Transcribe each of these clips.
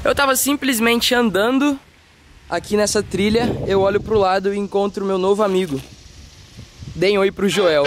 Eu tava simplesmente andando aqui nessa trilha, eu olho pro lado e encontro meu novo amigo. Deem oi pro Joel.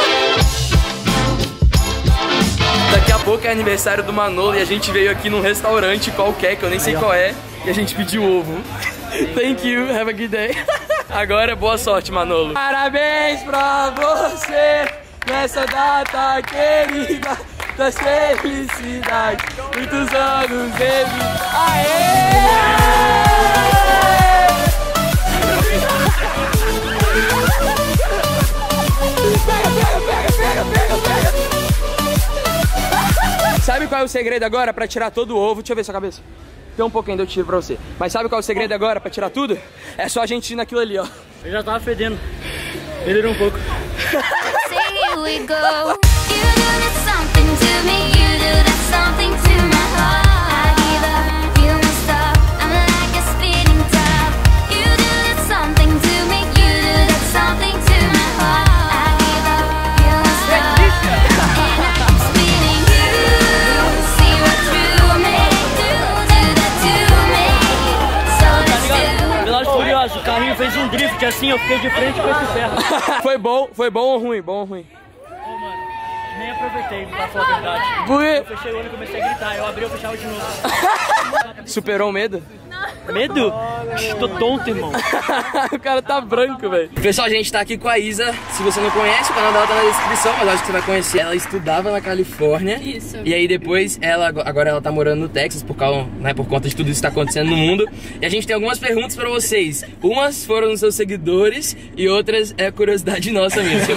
Daqui a pouco é aniversário do Manolo e a gente veio aqui num restaurante qualquer, que eu nem sei qual é, e a gente pediu ovo. Thank you, have a good day. Agora, boa sorte, Manolo. Parabéns pra você nessa data querida das felicidades, muitos anos de vida. Aê! Pega! Sabe qual é o segredo agora pra tirar todo o ovo? Deixa eu ver sua cabeça. Tem um pouco ainda, eu tiro pra você. Mas sabe qual é o segredo agora pra tirar tudo? É só a gente ir naquilo ali, ó. Eu já tava fedendo. Melhorou um pouco. O carrinho fez um drift assim, eu fiquei de frente com esse ferro. Foi bom ou ruim? Bom ou ruim? Ô, mano, nem aproveitei, pra falar a verdade. Por quê? Eu fechei o olho e comecei a gritar, eu abri e fechava de novo. Superou o medo? Medo? Tô tonto, irmão. O cara tá branco, velho. Pessoal, a gente tá aqui com a Isa. Se você não conhece, o canal dela tá na descrição, mas acho que você vai conhecer. Ela estudava na Califórnia. Isso. E aí depois, agora ela tá morando no Texas por conta de tudo isso que tá acontecendo no mundo. E a gente tem algumas perguntas pra vocês. Umas foram dos seus seguidores e outras é curiosidade nossa mesmo.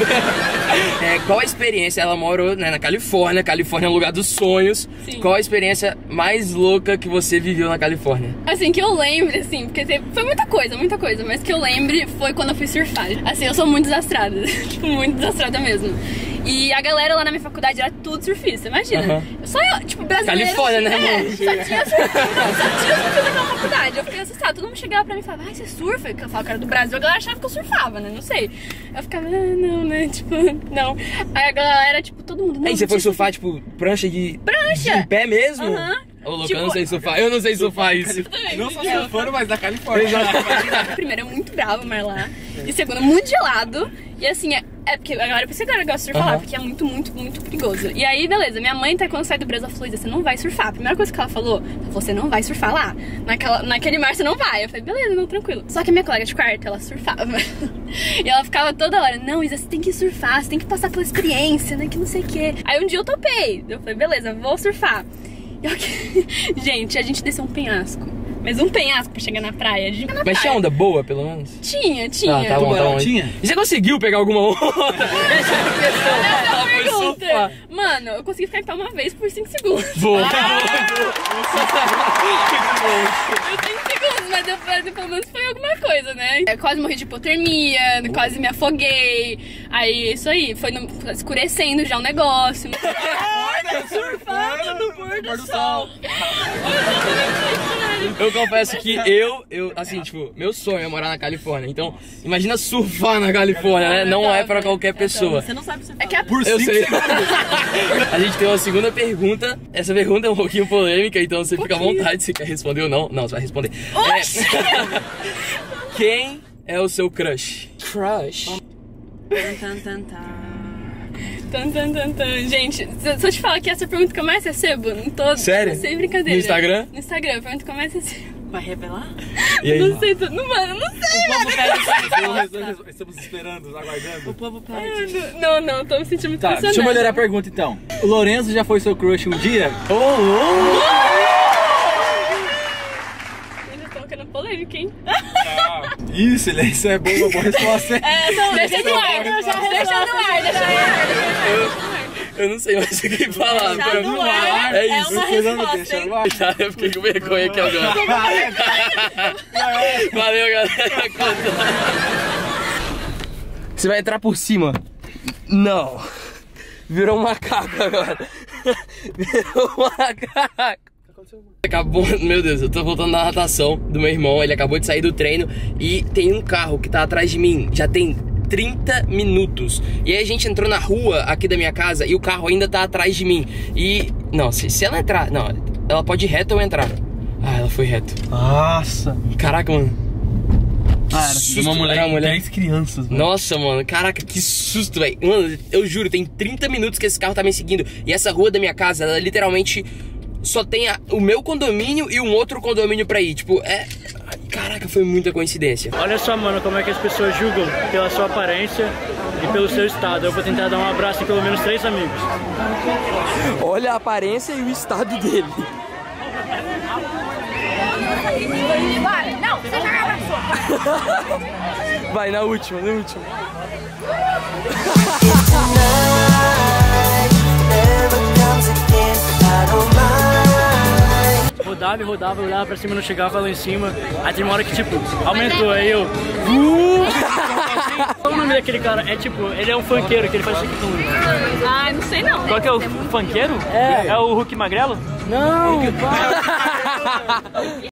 Qual a experiência? Ela morou, né, na Califórnia. Califórnia é o lugar dos sonhos. Sim. Qual a experiência mais louca que você viveu na Califórnia? Assim, que eu lembre, assim, porque foi muita coisa, mas que eu lembre foi quando eu fui surfar. Assim, eu sou muito desastrada, tipo, muito desastrada mesmo. E a galera lá na minha faculdade era tudo surfista, imagina. Só eu, tipo, brasileiro. Califórnia, né, mano? Só tinha surfista naquela faculdade. Eu fiquei assustada, todo mundo chegava pra mim e falava, você surfa? Eu falava que era do Brasil, a galera achava que eu surfava, né, não sei. Eu ficava, não, né, tipo, não. Aí a galera, tipo, todo mundo... Aí você foi surfar, tipo, prancha de pé mesmo? Ô, louco, tipo, eu não sei surfar, eu não sei surfar isso. Não só surfando, mas na Califórnia. Primeiro, é muito bravo o mar lá. E segundo, é muito gelado. E assim, é porque a galera pensa que eu gosto de surfar lá, porque é muito, muito, muito perigoso. E aí, beleza, minha mãe, quando sai do Brasil, ela falou, você não vai surfar. A primeira coisa que ela falou, você não vai surfar lá. Naquele mar você não vai. Eu falei, beleza, não, tranquilo. Só que a minha colega de quarto, ela surfava. E ela ficava toda hora, não, Isa, você tem que surfar, você tem que passar pela experiência, né, que não sei o quê. Aí um dia eu topei. Eu falei, beleza, vou surfar. Gente, a gente desceu um penhasco. Mas um penhasco pra chegar na praia. Mas tinha onda boa, pelo menos? Tinha. Tá bom. Tinha? E você conseguiu pegar alguma onda? Essa pergunta. Mano, eu consegui ficar em pé uma vez por 5 segundos. Boa. Eu 5 segundos, mas pelo menos foi alguma coisa, né? Eu quase morri de hipotermia, quase me afoguei. Aí, isso aí, foi escurecendo já o negócio. Surfando no pôr do sol. Eu confesso que assim, tipo, meu sonho é morar na Califórnia. Então, imagina surfar na Califórnia, né? Não é pra qualquer pessoa. Você não sabe surfar. É que é por 5 segundos. A gente tem uma segunda pergunta. Essa pergunta é um pouquinho polêmica, então você fica à vontade se quer responder ou não. Não, você vai responder. Quem é o seu crush? Crush? Gente, se eu te falar que essa pergunta que eu mais recebo em todo. Sério? Sem brincadeira. No Instagram? No Instagram, a pergunta que eu mais recebo. Vai revelar? E aí? Não sei, mano, não sei. Estamos esperando, aguardando. O povo pede. Não, tô me sentindo muito Tá, deixa eu melhorar a pergunta então. O Lorenzo já foi seu crush um dia? Eles estão querendo polêmica, hein? Isso é boa, uma boa resposta. Então, deixa no ar. Eu não sei mais o que falar. É isso. Deixa no ar. Eu fiquei com vergonha aqui agora. Valeu, galera. Você vai entrar por cima? Não. Virou um macaco agora. Virou um macaco. Acabou, meu Deus, eu tô voltando da natação do meu irmão. Ele acabou de sair do treino e tem um carro que tá atrás de mim. Já tem 30 minutos. E aí a gente entrou na rua aqui da minha casa e o carro ainda tá atrás de mim. E, não, se ela entrar, não, ela pode ir reto ou entrar. Ah, ela foi reto. Nossa. Caraca, mano. Cara, uma mulher e 3 crianças, mano. Nossa, mano, caraca, que susto, velho. Mano, eu juro, tem 30 minutos que esse carro tá me seguindo. E essa rua da minha casa, ela literalmente só tem o meu condomínio e um outro condomínio pra ir. Tipo, caraca, foi muita coincidência. Olha só, mano, como é que as pessoas julgam pela sua aparência e pelo seu estado. Eu vou tentar dar um abraço em pelo menos 3 amigos. Olha a aparência e o estado dele. Vai, não, você já abraçou. Vai, na última, na última. Rodava e rodava, eu olhava pra cima, não chegava lá em cima. Aí tem uma hora que, tipo, aumentou, aí eu... Qual o nome daquele cara? É tipo, ele é um funkeiro, que ele faz tipo... Ai, não sei não. Qual que é o funkeiro? É o Hulk Magrelo? Não!